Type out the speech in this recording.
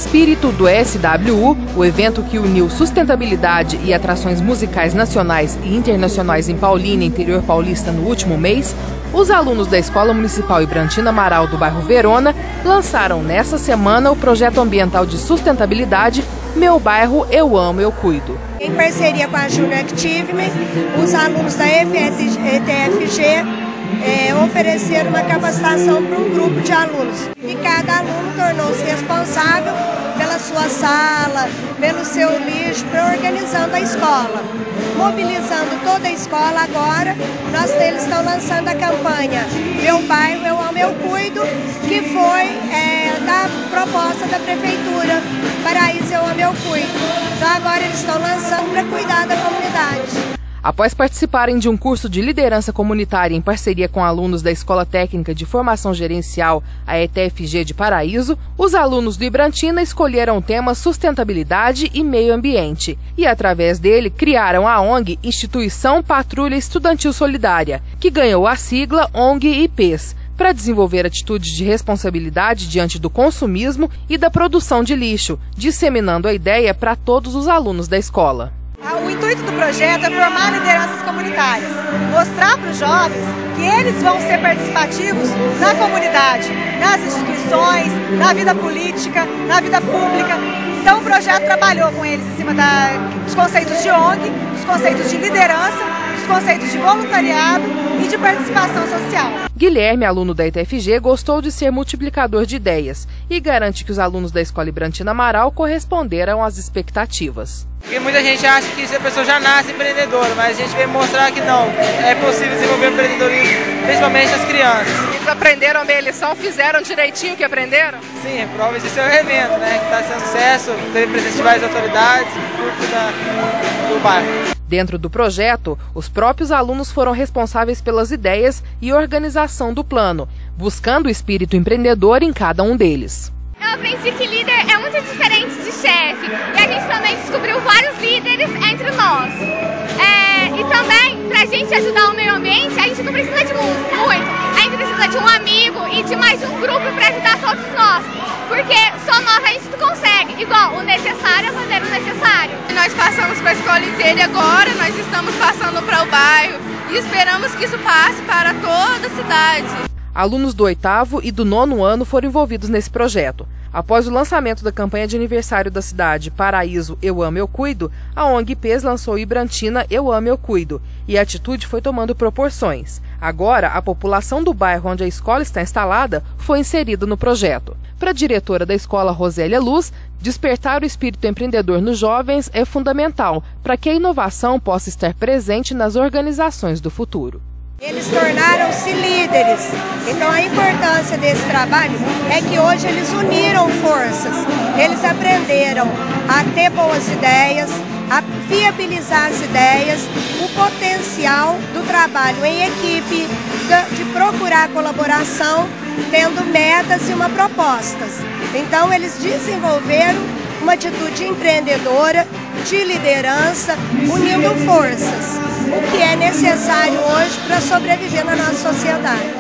espírito do SWU, o evento que uniu sustentabilidade e atrações musicais nacionais e internacionais em Paulínia, interior paulista, no último mês, os alunos da Escola Municipal Ibrantina Amaral do bairro Verona lançaram nesta semana o projeto ambiental de sustentabilidade Meu Bairro, Eu Amo, Eu Cuido. Em parceria com a Junior Activement, os alunos da ETFG ofereceram uma capacitação para um grupo de alunos. E cada aluno tornou-se responsável pela sua sala, pelo seu lixo, organizando a escola. Mobilizando toda a escola agora, eles estão lançando a campanha Meu Bairro, Eu Amo, Eu Cuido, que foi da proposta da Prefeitura Paraíso, Eu Amo, Eu Cuido. Então agora eles estão lançando para cuidar da comunidade. Após participarem de um curso de liderança comunitária em parceria com alunos da Escola Técnica de Formação Gerencial, a ETFG de Paraíso, os alunos do Ibrantina escolheram o tema sustentabilidade e meio ambiente e, através dele, criaram a ONG Instituição Patrulha Estudantil Solidária, que ganhou a sigla ONG IPES, para desenvolver atitudes de responsabilidade diante do consumismo e da produção de lixo, disseminando a ideia para todos os alunos da escola. O intuito do projeto é formar lideranças comunitárias, mostrar para os jovens que eles vão ser participativos na comunidade, nas instituições, na vida política, na vida pública. Então o projeto trabalhou com eles em cima dos conceitos de ONG, dos conceitos de liderança, dos conceitos de voluntariado e de participação social. Guilherme, aluno da ETFG, gostou de ser multiplicador de ideias e garante que os alunos da Escola Ibrantina Amaral corresponderam às expectativas. Porque muita gente acha que a pessoa já nasce empreendedora, mas a gente veio mostrar que não, é possível desenvolver empreendedorismo, principalmente as crianças. Eles aprenderam bem a lição, fizeram direitinho o que aprenderam? Sim, prova disso é o evento, né, que está sendo sucesso, teve presença de várias autoridades, do bairro. Dentro do projeto, os próprios alunos foram responsáveis pelas ideias e organização do plano, buscando o espírito empreendedor em cada um deles. Eu aprendi que líder é muito diferente de chefe e a gente também descobriu vários líderes entre nós. E também, para a gente ajudar o meio ambiente, a gente não precisa de muito. A gente precisa de um amigo e de mais um grupo para ajudar todos nós. Porque só nós a gente não consegue. Igual, o necessário é fazer o necessário. Nós passamos para a escola inteira e agora nós estamos passando para o bairro e esperamos que isso passe para toda a cidade. Alunos do 8º e do 9º ano foram envolvidos nesse projeto. Após o lançamento da campanha de aniversário da cidade Paraíso, Eu Amo, Eu Cuido, a ONG IPES lançou Ibrantina, Eu Amo, Eu Cuido, e a atitude foi tomando proporções. Agora, a população do bairro onde a escola está instalada foi inserida no projeto. Para a diretora da escola, Rosélia Luz, despertar o espírito empreendedor nos jovens é fundamental para que a inovação possa estar presente nas organizações do futuro. Eles tornaram-se líderes, então a importância desse trabalho é que hoje eles uniram forças, eles aprenderam a ter boas ideias, a viabilizar as ideias, o potencial do trabalho em equipe, de procurar colaboração, tendo metas e uma propostas. Então eles desenvolveram uma atitude empreendedora, de liderança, unindo forças, o que é necessário hoje para sobreviver na nossa sociedade.